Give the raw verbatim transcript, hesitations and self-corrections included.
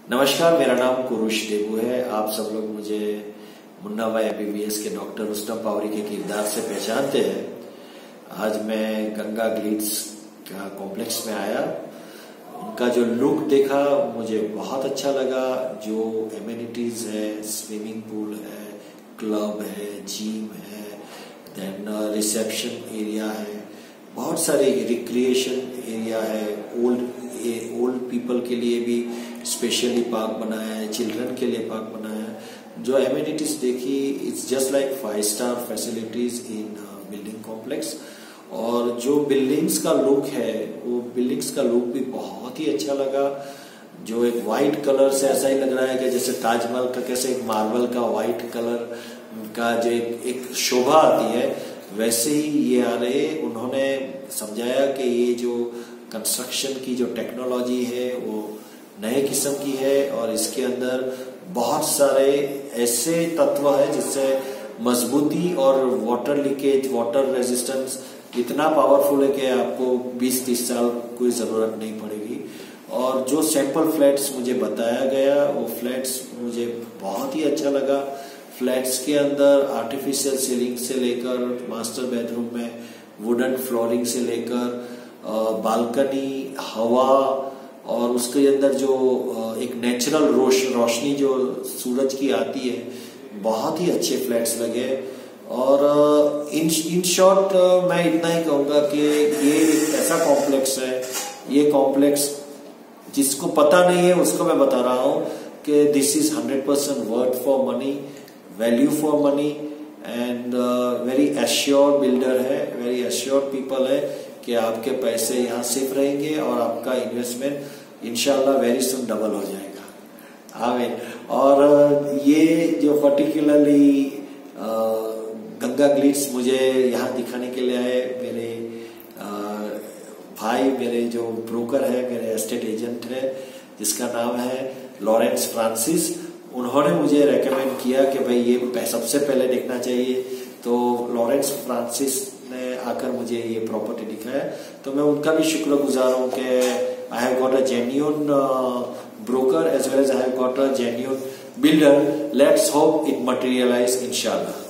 नमस्कार, मेरा नाम कुरुश देबू है। आप सब लोग मुझे मुन्ना भाई एमबीबीएस के डॉक्टर रुस्तम पावरी के किरदार से पहचानते हैं। आज मैं गंगा ग्लिट्स का कॉम्प्लेक्स में आया। उनका जो लुक देखा मुझे बहुत अच्छा लगा। जो एमिनिटीज है, स्विमिंग पूल है, क्लब है, जिम है, देन रिसेप्शन एरिया है, बहुत सारे रिक्रिएशन एरिया है। ओल्ड ओल्ड पीपल के लिए भी स्पेशली पार्क बनाया है, चिल्ड्रन के लिए पार्क बनाया है। जो एमिनिटीज देखी, it's just like five star facilities in building complex. और जो बिल्डिंग्स का लुक है, वो बिल्डिंग्स का लुक भी बहुत ही अच्छा लगा। जो एक व्हाइट कलर से ऐसा ही लग रहा है कि जैसे ताजमहल का कैसे एक मार्बल का व्हाइट कलर का जो एक, एक शोभा आती है, वैसे ही ये आ रहे। उन्होंने समझाया कि ये जो कंस्ट्रक्शन की जो टेक्नोलॉजी है वो नए किस्म की है और इसके अंदर बहुत सारे ऐसे तत्व है जिससे मजबूती और वाटर लीकेज, वाटर रेजिस्टेंस इतना पावरफुल है कि आपको बीस तीस साल कोई जरूरत नहीं पड़ेगी। और जो सैंपल फ्लैट्स मुझे बताया गया, वो फ्लैट्स मुझे बहुत ही अच्छा लगा। फ्लैट्स के अंदर आर्टिफिशियल सीलिंग से लेकर मास्टर बेडरूम में वुडन फ्लोरिंग से लेकर बालकनी, हवा और उसके अंदर जो एक नेचुरल रोश रोशनी जो सूरज की आती है, बहुत ही अच्छे फ्लैट्स लगे। और इन इन शॉर्ट मैं इतना ही कहूंगा कि ये एक ऐसा कॉम्प्लेक्स है, ये कॉम्प्लेक्स जिसको पता नहीं है उसको मैं बता रहा हूँ कि this is hundred percent worth for money, value for money and very assure builder है, वेरी एश्योर पीपल है कि आपके पैसे यहाँ सेफ रहेंगे और आपका इन्वेस्टमेंट इंशाल्लाह वेरी सुन डबल हो जाएगा। आमीन। और ये जो पर्टिकुलरली गंगा ग्लिट्स मुझे यहाँ दिखाने के लिए आए मेरे आ, भाई, मेरे जो ब्रोकर है, मेरे एस्टेट एजेंट है जिसका नाम है लॉरेंस फ्रांसिस। उन्होंने मुझे रेकमेंड किया कि भाई ये सबसे पहले देखना चाहिए। तो लॉरेंस फ्रांसिस ने आकर मुझे ये प्रॉपर्टी दिखाया, तो मैं उनका भी शुक्रगुजार हूँ कि I have got a genuine broker as well as I have got a genuine builder. Let's hope it materialise इंशाल्लाह।